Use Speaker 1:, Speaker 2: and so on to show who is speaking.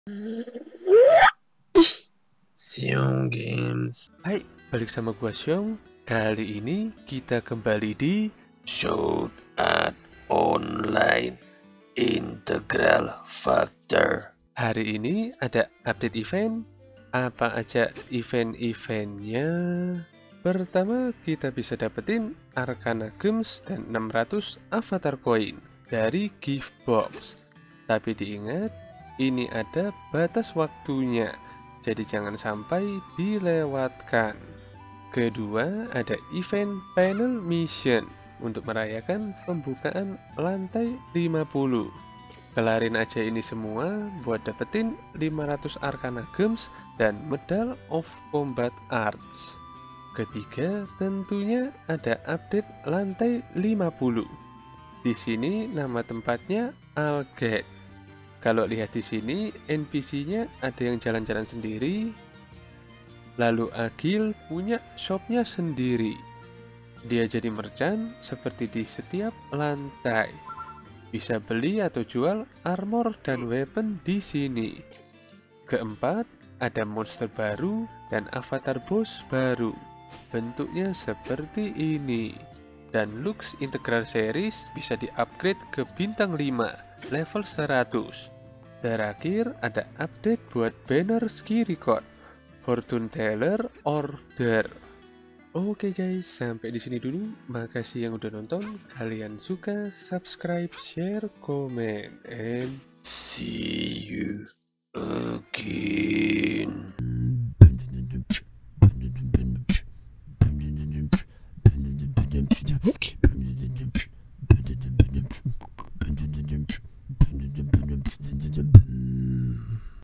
Speaker 1: Xiong Games.
Speaker 2: Hai, balik sama gua Xiong. Kali ini kita kembali di
Speaker 1: Sword Art Online Integral Factor.
Speaker 2: hari ini ada update event. Apa aja event-eventnya? Pertama, kita bisa dapetin Arcana Gems dan 600 Avatar Coin dari gift box. Tapi diingat, ini ada batas waktunya, jadi jangan sampai dilewatkan. Kedua, ada event panel mission untuk merayakan pembukaan lantai 50. Kelarin aja ini semua buat dapetin 500 Arcana Gems dan Medal of Combat Arts. Ketiga, tentunya ada update lantai 50. Di sini nama tempatnya Algate. Kalau lihat di sini, NPC-nya ada yang jalan-jalan sendiri. Lalu Agil punya shopnya sendiri. Dia jadi merchant seperti di setiap lantai. Bisa beli atau jual armor dan weapon di sini. Keempat, ada monster baru dan avatar boss baru. Bentuknya seperti ini. Dan Lux Integral Series bisa di-upgrade ke bintang 5, level 100. Terakhir, ada update buat banner ski record. Fortune Teller Order. Oke guys, sampai di sini dulu. Makasih yang udah nonton. Kalian suka, subscribe, share, comment, and
Speaker 1: See you again.